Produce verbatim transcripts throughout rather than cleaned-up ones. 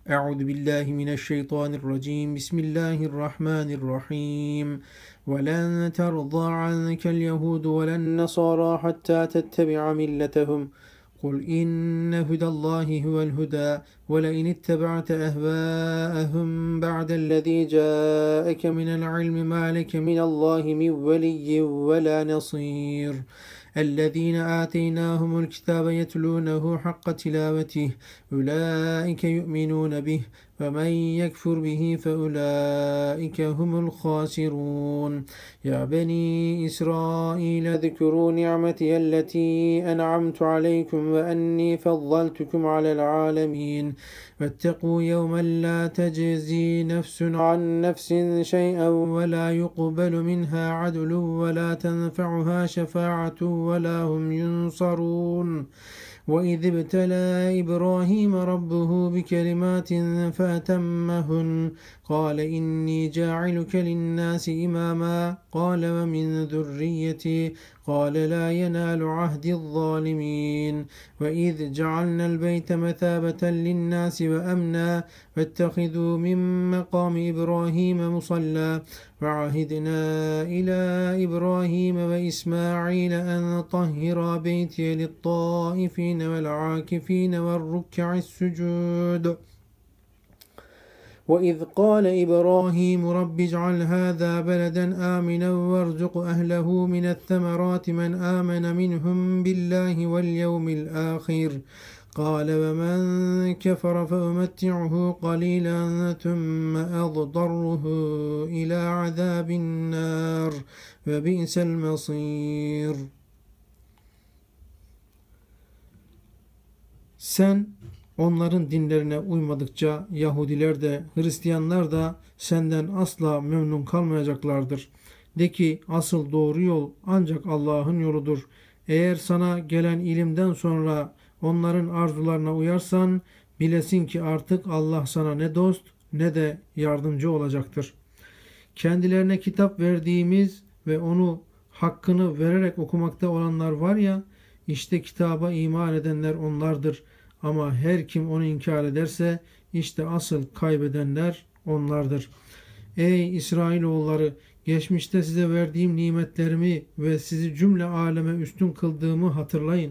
Euzu billahi mineşşeytanirracim. Bismillahirrahmanirrahim. Ve len terza ankel yehudu ve len nasara hatta tettebi'a milletehum. Kul inne hudallahi huvel huda ve le in ittaba'te ehvâehum ba'dellezî câeke minel ilmi mâ leke minallahi min veliyyin ve lâ nasîr. الذين آتيناهم الكتاب يتلونه حق تلاوته أولئك يؤمنون به ومن يكفر به فأولئك هم الخاسرون يا بني إسرائيل اذكروا نعمتي التي أنعمت عليكم وأني فضلتكم على العالمين واتقوا يوما لا تجزي نفس عن نفس شيئا ولا يقبل منها عدل ولا تنفعها شفاعة ولا هم ينصرون وإذ ابتلى إبراهيم ربه بكلمات فأتمهن قال إني جاعلك للناس إماما قال ومن ذريتي قال لا ينال عهد الظالمين وإذ جعلنا البيت مثابة للناس وأمنا واتخذوا من مقام إبراهيم مصلى وعهدنا إلى إبراهيم وإسماعيل أن طهر بيتي للطائفين والعاكفين والركع السجود وإذ قال إبراهيم رب اجعل هذا بلدا آمنا وارزق أهله من الثمرات من آمن منهم بالله واليوم الآخر قال ومن كفر فأمتعه قليلا ثم أضطره إلى عذاب النار وبئس المصير. Sen onların dinlerine uymadıkça Yahudiler de Hristiyanlar da senden asla memnun kalmayacaklardır. De ki asıl doğru yol ancak Allah'ın yoludur. Eğer sana gelen ilimden sonra onların arzularına uyarsan bilesin ki artık Allah sana ne dost ne de yardımcı olacaktır. Kendilerine kitap verdiğimiz ve onu hakkını vererek okumakta olanlar var ya, işte kitaba iman edenler onlardır. Ama her kim onu inkar ederse işte asıl kaybedenler onlardır. Ey İsrailoğulları, geçmişte size verdiğim nimetlerimi ve sizi cümle aleme üstün kıldığımı hatırlayın.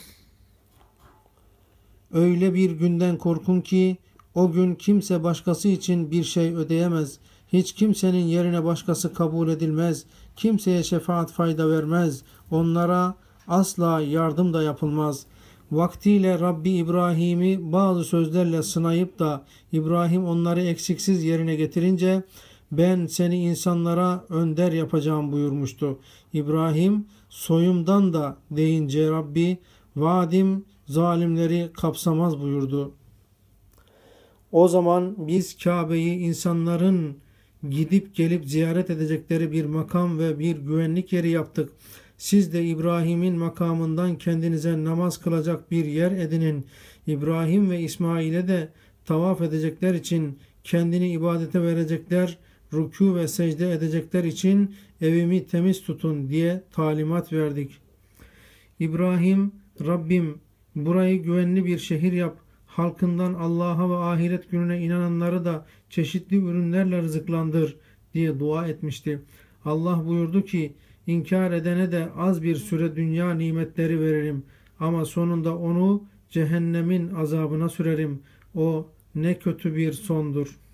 Öyle bir günden korkun ki o gün kimse başkası için bir şey ödeyemez. Hiç kimsenin yerine başkası kabul edilmez. Kimseye şefaat fayda vermez. Onlara asla yardım da yapılmaz. Vaktiyle Rabbi İbrahim'i bazı sözlerle sınayıp da İbrahim onları eksiksiz yerine getirince ben seni insanlara önder yapacağım buyurmuştu. İbrahim soyumdan da deyince Rabbi vaadim zalimleri kapsamaz buyurdu. O zaman biz Kabe'yi insanların gidip gelip ziyaret edecekleri bir makam ve bir güvenlik yeri yaptık. Siz de İbrahim'in makamından kendinize namaz kılacak bir yer edinin. İbrahim ve İsmail'e de tavaf edecekler için kendini ibadete verecekler, rükû ve secde edecekler için evimi temiz tutun diye talimat verdik. İbrahim, Rabbim burayı güvenli bir şehir yap, halkından Allah'a ve ahiret gününe inananları da çeşitli ürünlerle rızıklandır diye dua etmişti. Allah buyurdu ki, İnkar edene de az bir süre dünya nimetleri veririm ama sonunda onu cehennemin azabına sürerim. O ne kötü bir sondur.